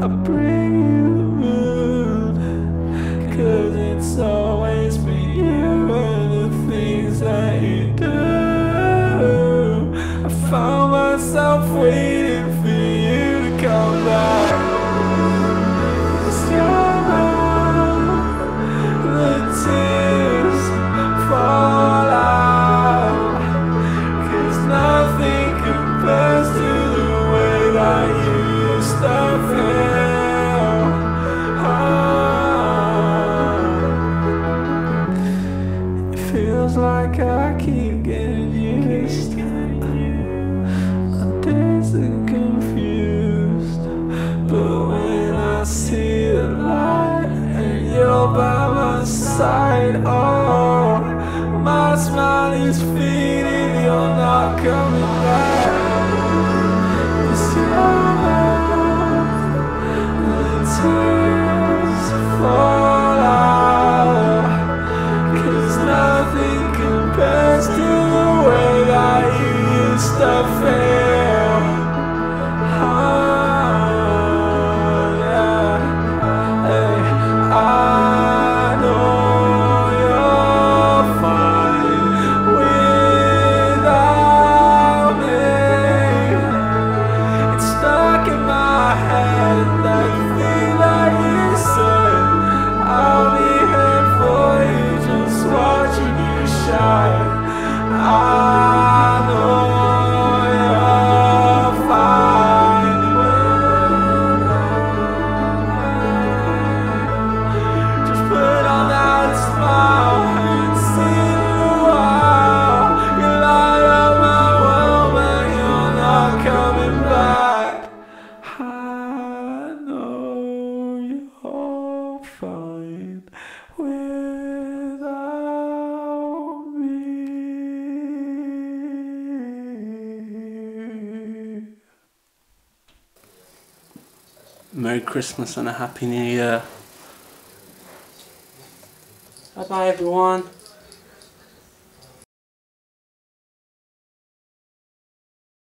I bring you the moon, 'cause it's always been you and the things that you do. I found myself waiting for you to come back. It's your mouth, the tears fall out, 'cause nothing compares to the way that you used to feel. Oh, it feels like I keep getting used. My days are confused, but when I see the light and you're by my side, oh, my smile is fading, you're not coming back. It's your mouth, the tears fall out, 'cause nothing compares to the way that you used to feel. Oh, yeah. Hey, I know you're fine without me. It's stuck in my head, that thing that you said. I'll be here for you, just watching you shine. I know you're fine without me. Just put on that smile, haven't seen in a while. You light up my world, but you're not coming back. I know you're fine without me. Merry Christmas and a Happy New Year. Bye bye everyone.